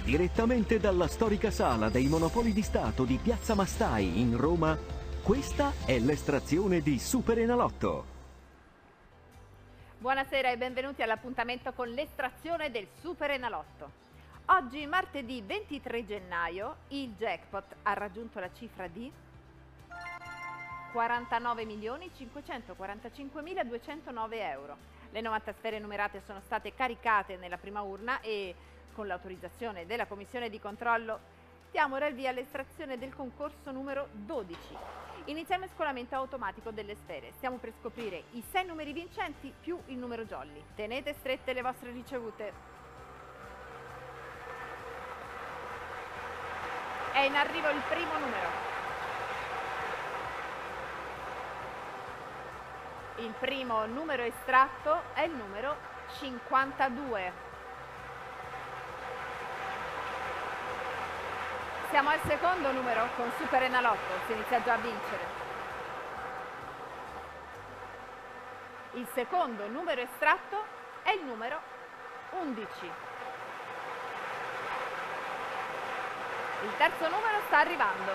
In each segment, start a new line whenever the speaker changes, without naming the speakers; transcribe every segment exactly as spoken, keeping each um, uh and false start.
Direttamente dalla storica sala dei Monopoli di Stato di Piazza Mastai in Roma, questa è l'estrazione di Super Enalotto.
Buonasera e benvenuti all'appuntamento con l'estrazione del Super Enalotto. Oggi, martedì ventitré gennaio, il jackpot ha raggiunto la cifra di quarantanove milioni cinquecentoquarantacinquemiladuecentonove euro. Le novanta sfere numerate sono state caricate nella prima urna e, con l'autorizzazione della Commissione di controllo, diamo ora il via all'estrazione del concorso numero dodici. Iniziamo il scolamento automatico delle sfere. Stiamo per scoprire i sei numeri vincenti più il numero jolly. Tenete strette le vostre ricevute. È in arrivo il primo numero. Il primo numero estratto è il numero cinquantadue. Siamo al secondo numero con Super Enalotto, si inizia già a vincere. Il secondo numero estratto è il numero undici. Il terzo numero sta arrivando.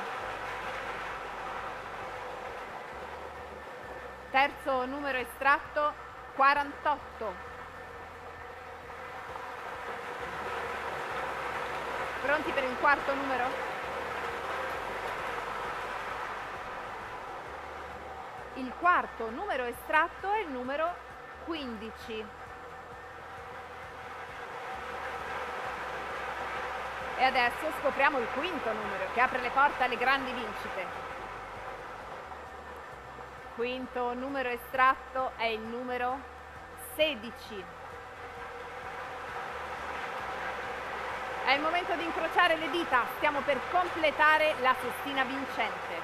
Terzo numero estratto, quarantotto. Pronti per il quarto numero? Il quarto numero estratto è il numero quindici. E adesso scopriamo il quinto numero che apre le porte alle grandi vincite. Quinto numero estratto è il numero sedici. È il momento di incrociare le dita, stiamo per completare la sestina vincente.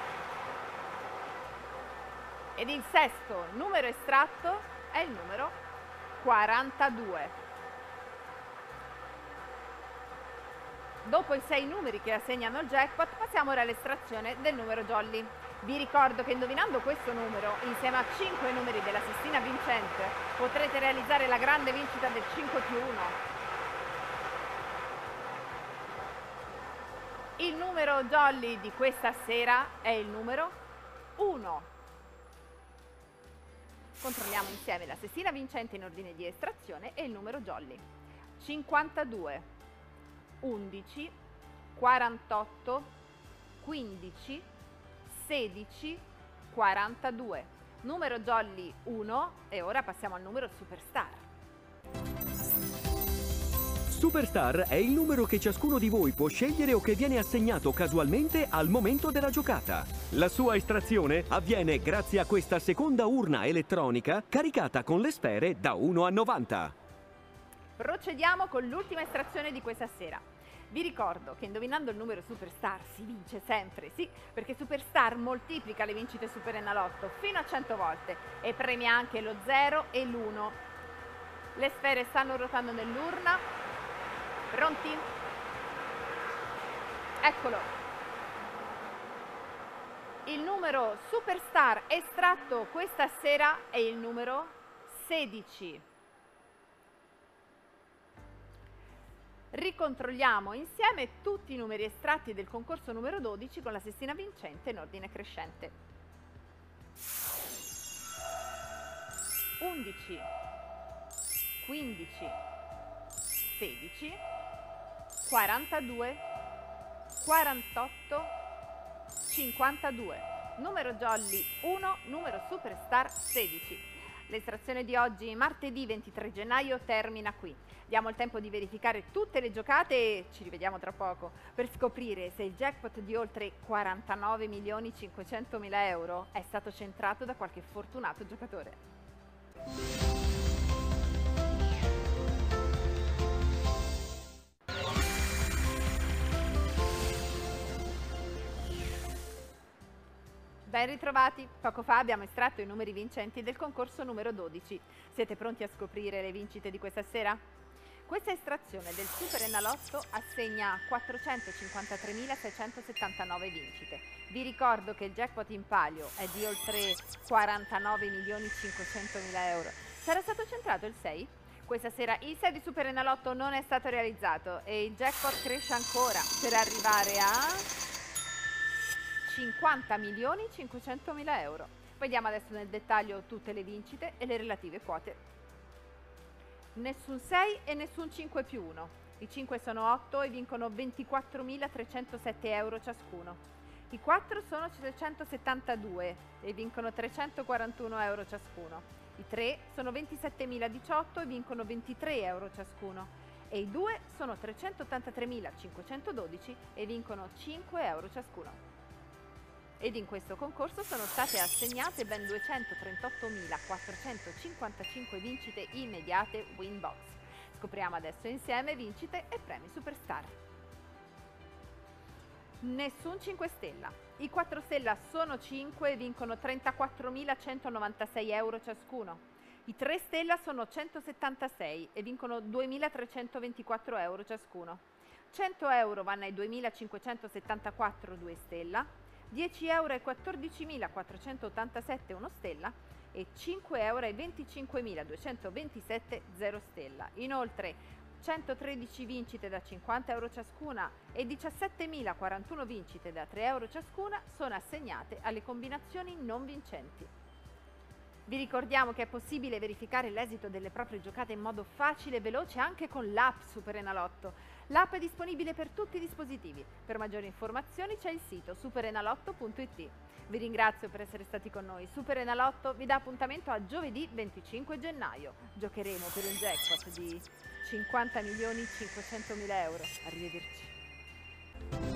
Ed il sesto numero estratto è il numero quarantadue. Dopo i sei numeri che assegnano il jackpot, passiamo ora all'estrazione del numero jolly. Vi ricordo che indovinando questo numero, insieme a cinque numeri della sestina vincente, potrete realizzare la grande vincita del cinque più uno. Il numero jolly di questa sera è il numero uno. Controlliamo insieme la sestina vincente in ordine di estrazione e il numero jolly. cinquantadue, undici, quarantotto, quindici, sedici, quarantadue. Numero jolly uno e ora passiamo al numero superstar.
Superstar è il numero che ciascuno di voi può scegliere o che viene assegnato casualmente al momento della giocata. La sua estrazione avviene grazie a questa seconda urna elettronica caricata con le sfere da uno a novanta.
Procediamo con l'ultima estrazione di questa sera. Vi ricordo che indovinando il numero Superstar si vince sempre, sì, perché Superstar moltiplica le vincite Super Enalotto fino a cento volte e premia anche lo zero e l'uno. Le sfere stanno ruotando nell'urna. Pronti? Eccolo. Il numero Superstar estratto questa sera è il numero sedici. Ricontrolliamo insieme tutti i numeri estratti del concorso numero dodici con la sestina vincente in ordine crescente. undici, quindici, sedici, quarantadue, quarantotto, cinquantadue. Numero jolly uno, numero superstar sedici. L'estrazione di oggi, martedì ventitré gennaio, termina qui. Diamo il tempo di verificare tutte le giocate e ci rivediamo tra poco per scoprire se il jackpot di oltre quarantanove milioni cinquecentomila euro è stato centrato da qualche fortunato giocatore. Ben ritrovati! Poco fa abbiamo estratto i numeri vincenti del concorso numero dodici. Siete pronti a scoprire le vincite di questa sera? Questa estrazione del Super Enalotto assegna quattrocentocinquantatremilaseicentosettantanove vincite. Vi ricordo che il jackpot in palio è di oltre quarantanove milioni cinquecentomila euro. Sarà stato centrato il sei? Questa sera il sei di Super Enalotto non è stato realizzato e il jackpot cresce ancora per arrivare a cinquanta milioni cinquecentomila euro. Vediamo adesso nel dettaglio tutte le vincite e le relative quote. Nessun sei e nessun cinque più uno. I cinque sono otto e vincono ventiquattromilatrecentosette euro ciascuno. I quattro sono seicentossettantadue e vincono trecentoquarantuno euro ciascuno. I tre sono ventisettemila diciotto e vincono ventitré euro ciascuno. E i due sono trecentottantatremilacinquecentododici e vincono cinque euro ciascuno. Ed in questo concorso sono state assegnate ben duecentotrentottomilaquattrocentocinquantacinque vincite immediate Winbox. Scopriamo adesso insieme vincite e premi Superstar. Nessun cinque stella. I quattro stella sono cinque e vincono trentaquattromilacentonovantasei euro ciascuno. I tre stella sono centosettantasei e vincono duemilatrecentoventiquattro euro ciascuno. cento euro vanno ai duemilacinquecentosettantaquattro due stella, dieci euro ai quattordicimilaquattrocentottantasette uno stella e cinque euro ai venticinquemiladuecentoventisette zero stella. Inoltre centotredici vincite da cinquanta euro ciascuna e diciassettemilaquarantuno vincite da tre euro ciascuna sono assegnate alle combinazioni non vincenti. Vi ricordiamo che è possibile verificare l'esito delle proprie giocate in modo facile e veloce anche con l'app Super Enalotto. L'app è disponibile per tutti i dispositivi. Per maggiori informazioni c'è il sito super enalotto punto it. Vi ringrazio per essere stati con noi. Super Enalotto vi dà appuntamento a giovedì venticinque gennaio. Giocheremo per un jackpot di cinquanta milioni cinquecentomila euro. Arrivederci.